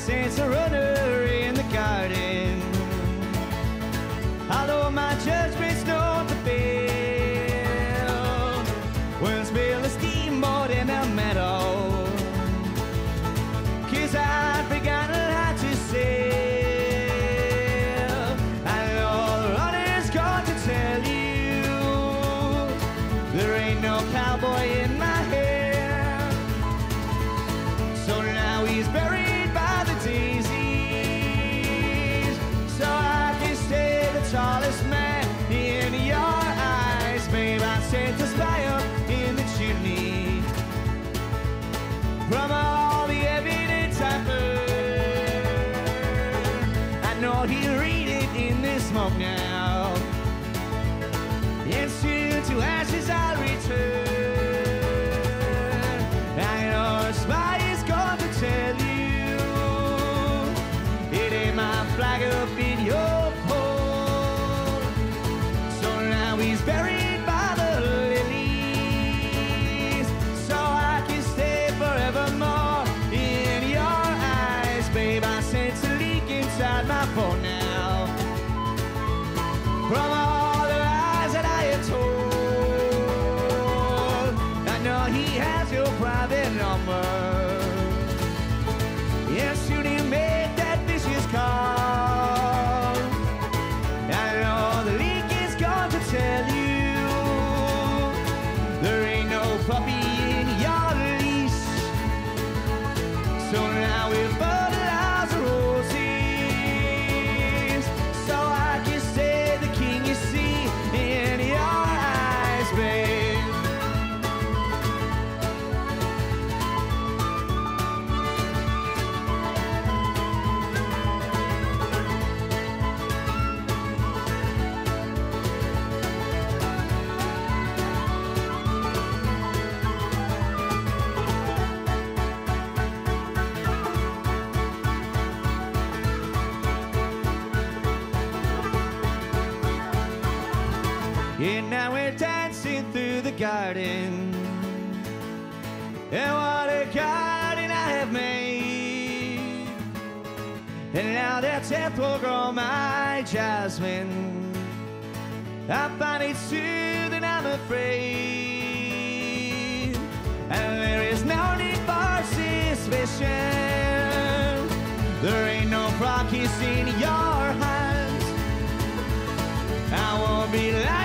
sense a runner in the garden. Although my judgment's not to fail, we'll spill the steamboat in the meadow, 'cause I've forgotten how to sail. And all the runner's got to tell you, there ain't no cowboy in my hair. So now he's buried by the daisies, so I can stay the tallest man in your eyes. Babe, I sent the spy up in the chimney from all the evidence I've heard. I know he'll read it in this smoke now, and soon to ashes I'll return. I know a spy is going to tell you, it ain't my flag up in your pole. So now he's buried by the lilies, so I can stay forevermore in your eyes. Babe, I sense a leak inside my phone now, from all the lies that I had told. I know he has your private number, and soon he'll make that vicious call. I know the leak is going to tell you, there ain't no puppy in your leash. So now we've fertilized the roses, so I can stay the king you see in your eyes, babe. And now we're dancing through the garden, and what a garden I have made. And now that death will grow my jasmine, I find it soothing, I'm afraid. And there is no need for suspicion, there ain't no frog kiss in your hands. I won't be lying